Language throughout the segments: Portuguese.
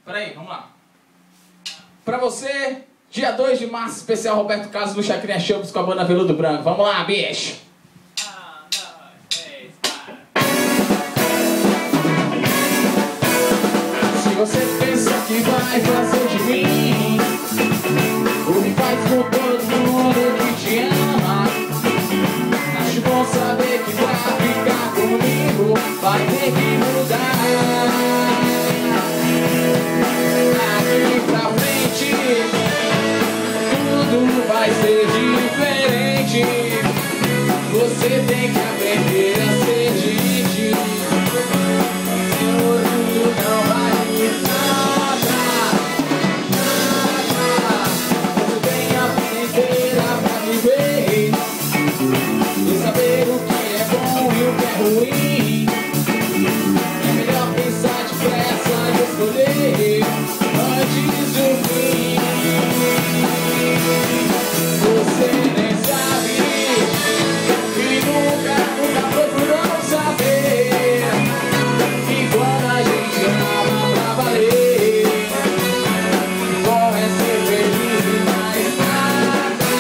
Peraí, vamos lá. Pra você, dia 2 de março, especial Roberto Carlos no Chacrinha Chopps com a banda Veludo Branco. Vamos lá, bicho! Se você pensa que vai fazer de mim o que faz com todo mundo que te ama, acho bom saber que pra ficar comigo vai ter que mudar. Daqui pra frente tudo vai ser diferente. Você tem que aprender a ser gente. Seu orgulho não vale nada, nada. Você tem a vida inteira pra viver e saber o que é bom e o que é ruim. É melhor pensar depressa e escolher antes do fim. Você nem sabe e nunca procurou saber que quando a gente ama pra valer, bom é ser feliz e mais nada,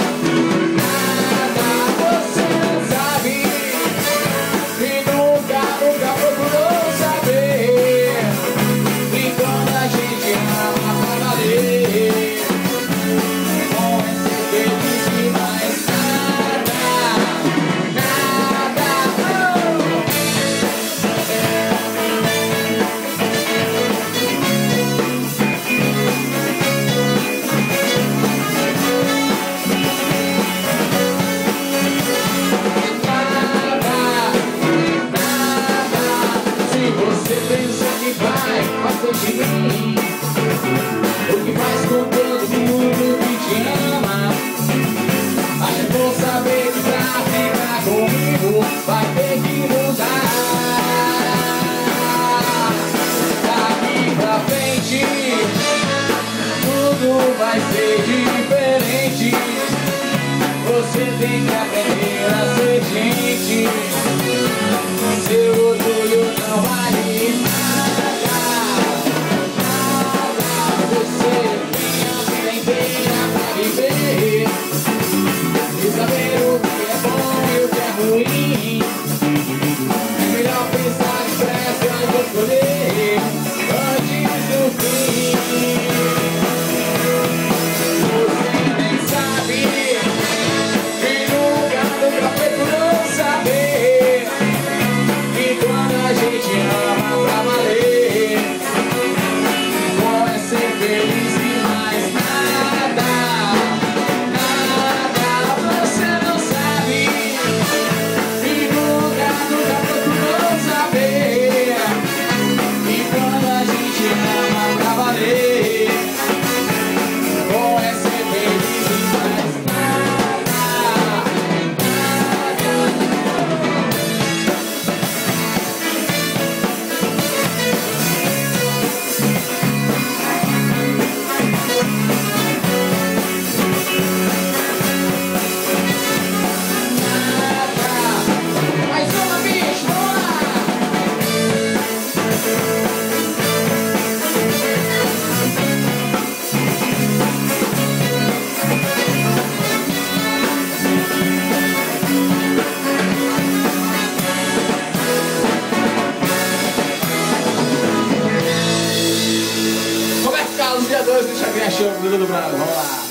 nada. Você não sabe e nunca procurou saber que quando a gente ama pra valer, bom é ser feliz e mais nada, nada. Se você pensa que vai fazer de mim o que faz com todo mundo que te ama, acho bom saber que pra ficar comigo vai ter que mudar. Daqui pra frente tudo vai ser diferente. Você tem que aprender a ser gente. Seu orgulho não vale nada, nada. Você tem a vida inteira pra viver e saber o que é bom e o que é ruim. É melhor pensar depressa e escolher antes do fim. Você nem sabe e nunca procurou saber que quando a gente ama pra valer, bom é ser feliz e mais nada, nada. Você não sabe e nunca procurou saber que quando a gente ama pra valer, bom é ser feliz e mais nada, mais uma, bicho, vamos lá! Roberto Carlos, dia 2 do Chacrinha Chopps, Veludo Branco, vamos lá!